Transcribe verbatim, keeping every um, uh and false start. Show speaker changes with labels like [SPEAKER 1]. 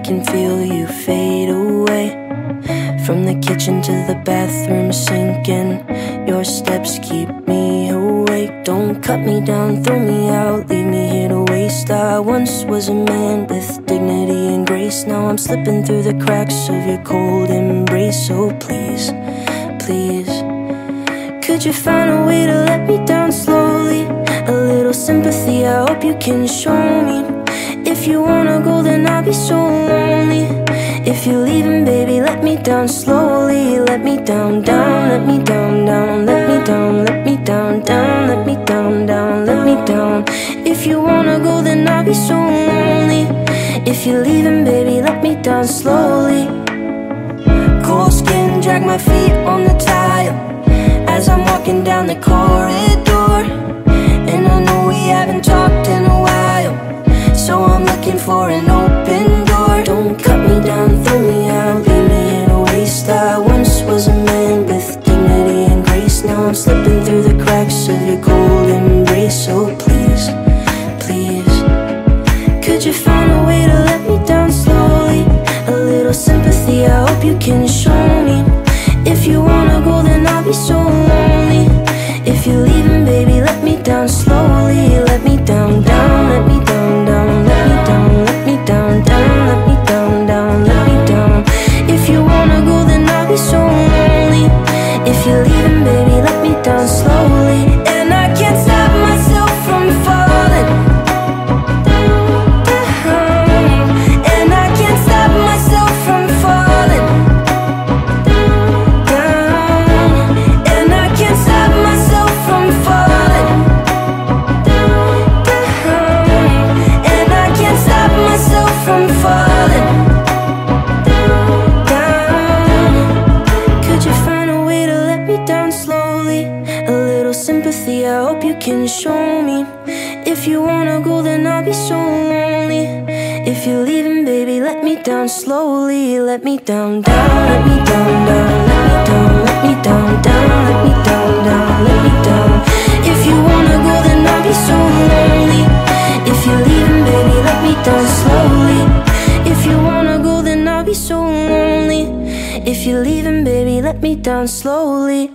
[SPEAKER 1] can feel you fade away. From the kitchen to the bathroom sinking, your steps keep me awake. Don't cut me down, throw me out, leave me here to waste. I once was a man with dignity and grace. Now I'm slipping through the cracks of your cold embrace. So please, please, could you find a way to let me down slowly? A little sympathy, I hope you can show me. If you wanna go, then I'll be so lonely. If you're leaving, baby, let me down slowly. Let me down, down, let me down, down, let me down, let me down, down, let me down, down, let me down. If you wanna go, then I'll be so lonely. If you're leaving, baby, let me down slowly. Cold skin, drag my feet on the tile as I'm walking down the corridor. And I know we haven't talked in a while, so I'm looking for an open door. Don't cut me down, throw me out, leave me in a waste. I once was a man with dignity and grace. Now I'm slipping through the cracks of your cold embrace. So please, please, could you find a way to let me down slowly? A little sympathy, I hope you can show me. If you wanna go, then I'll be so lonely. If you're leaving, baby, let me down slowly. Let me down, down, let me down, down, let me down, let me down, down, let me down, down, let me down. If you wanna go, then I'll be so lonely. If you're leaving, baby, let me down slowly. And I can't stop myself from falling down. And I can't stop myself from falling down. And I can't stop myself from falling down. And I can't stop myself from falling down. Could you find a way to let me down slowly? A little sympathy, I hope you can show me. If you wanna go, then I'll be so lonely. If you're leaving, baby, let me down slowly. Let me down, down, let me down, down, let me down, let me down, down, let me down, down, let me down. If you wanna go, then I'll be so lonely. If you're leaving, baby, let me down slowly. If you wanna go, then I'll be so lonely. If you're leaving, baby, let me down slowly.